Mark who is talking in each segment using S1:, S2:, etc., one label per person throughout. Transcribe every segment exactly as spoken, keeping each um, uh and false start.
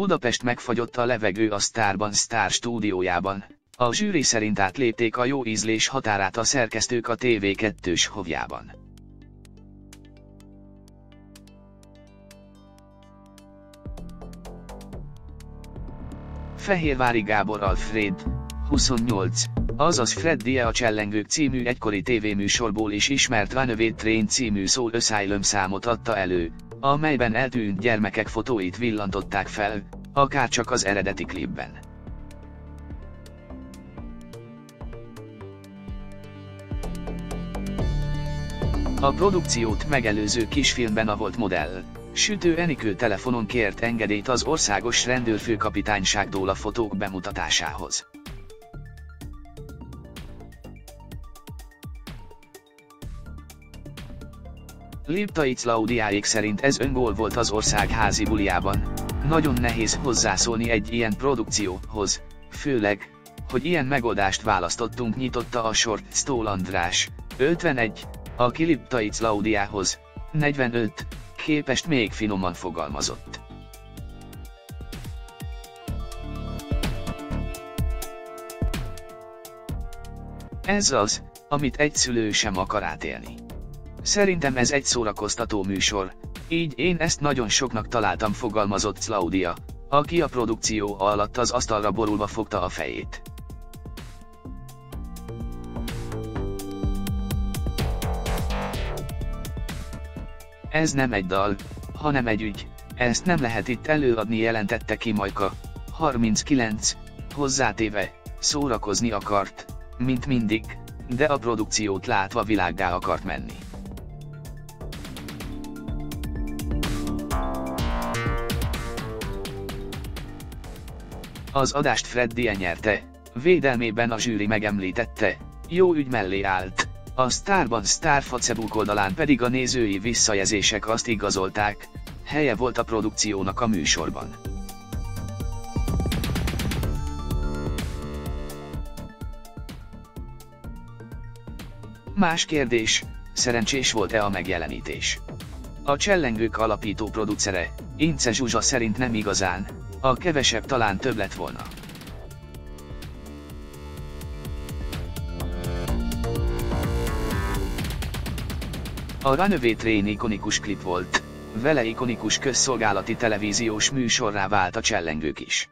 S1: Budapest megfagyott a levegő a Sztárban Sztár stúdiójában. A zsűri szerint átlépték a jó ízlés határát a szerkesztők a té vé kettős hovjában. Fehérvári Gábor Alfred, huszonnyolc, azaz Freddie a Csellengők című egykori tévéműsorból is ismert Runaway Train című Soul Asylum számot adta elő, amelyben eltűnt gyermekek fotóit villantották fel, akárcsak az eredeti klipben. A produkciót megelőző kisfilmben a volt modell, Sütő Enikő telefonon kért engedélyt az országos rendőrfőkapitányságtól a fotók bemutatásához. Liptai Claudiáék szerint ez öngól volt az ország házi buliában. Nagyon nehéz hozzászólni egy ilyen produkcióhoz, főleg, hogy ilyen megoldást választottunk, nyitotta a sort Sztól András, ötvenegy, aki Liptai Claudiához, negyvenöt, képest még finoman fogalmazott. Ez az, amit egy szülő sem akar átélni. Szerintem ez egy szórakoztató műsor, így én ezt nagyon soknak találtam, fogalmazott Claudia, aki a produkció alatt az asztalra borulva fogta a fejét. Ez nem egy dal, hanem egy ügy, ezt nem lehet itt előadni, jelentette ki Majka, harminckilenc, hozzátéve, szórakozni akart, mint mindig, de a produkciót látva világgá akart menni. Az adást Freddie nyerte, védelmében a zsűri megemlítette, jó ügy mellé állt, a Sztárban Sztár Facebook oldalán pedig a nézői visszajelzések azt igazolták, helye volt a produkciónak a műsorban. Más kérdés, szerencsés volt-e a megjelenítés? A Csellengők alapító producere, Ince Zsuzsa szerint nem igazán, a kevesebb talán több lett volna. A Runaway Train ikonikus klip volt, vele ikonikus közszolgálati televíziós műsorrá vált a Csellengők is.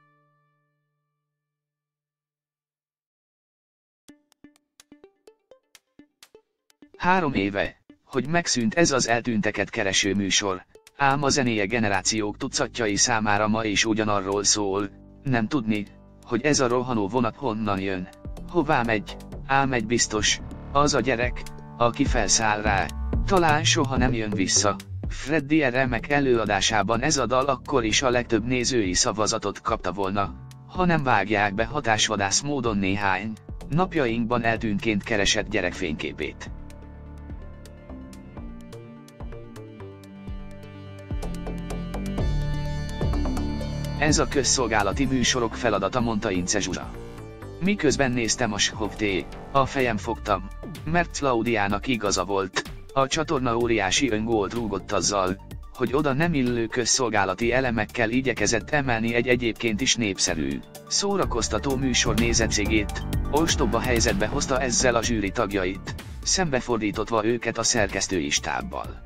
S1: Három éve, hogy megszűnt ez az eltűnteket kereső műsor, ám a zenéje generációk tucatjai számára ma is ugyanarról szól, nem tudni, hogy ez a rohanó vonat honnan jön, hová megy, ám egy biztos, az a gyerek, aki felszáll rá, talán soha nem jön vissza. Freddie remek előadásában ez a dal akkor is a legtöbb nézői szavazatot kapta volna, ha nem vágják be hatásvadász módon néhány, napjainkban eltűntként keresett gyerek fényképét. Ez a közszolgálati műsorok feladata, mondta Ince Zsuzsa. Miközben néztem a Show-t, a fejem fogtam, mert Claudiának igaza volt, a csatorna óriási öngólt rúgott azzal, hogy oda nem illő közszolgálati elemekkel igyekezett emelni egy egyébként is népszerű, szórakoztató műsor nézettségét, ostoba helyzetbe hozta ezzel a zsűri tagjait, szembefordítotva őket a szerkesztői stábbal.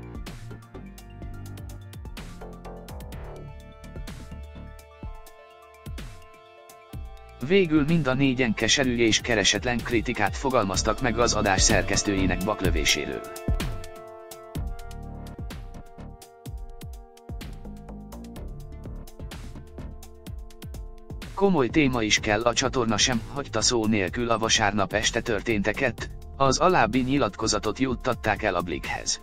S1: Végül mind a négyen keserű és keresetlen kritikát fogalmaztak meg az adás szerkesztőjének baklövéséről. Komoly téma is kell, a csatorna sem hagyta szó nélkül a vasárnap este történteket, az alábbi nyilatkozatot juttatták el a Blickhez.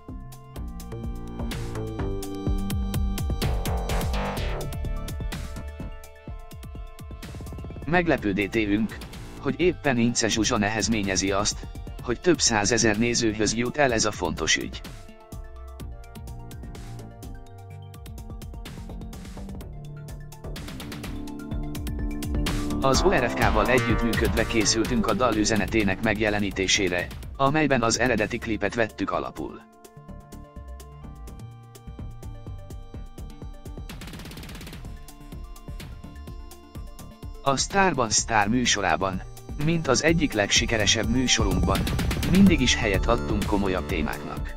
S1: Meglepődétünk, hogy éppen Ince Zsuzsa nehezményezi azt, hogy több százezer nézőhöz jut el ez a fontos ügy. Az o er ef ká-val együttműködve készültünk a dal üzenetének megjelenítésére, amelyben az eredeti klipet vettük alapul. A Sztárban Sztár műsorában, mint az egyik legsikeresebb műsorunkban, mindig is helyet adtunk komolyabb témáknak.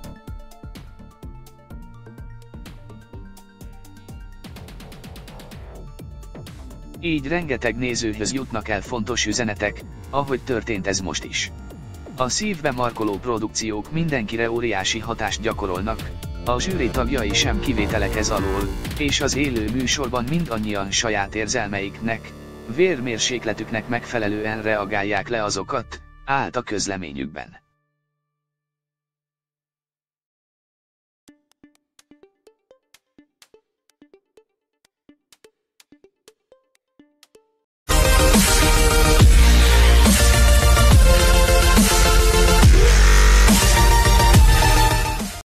S1: Így rengeteg nézőhöz jutnak el fontos üzenetek, ahogy történt ez most is. A szívbe markoló produkciók mindenkire óriási hatást gyakorolnak, a zsűri tagjai sem kivételek ez alól, és az élő műsorban mindannyian saját érzelmeiknek, vérmérsékletüknek megfelelően reagálják le azokat, állt a közleményükben.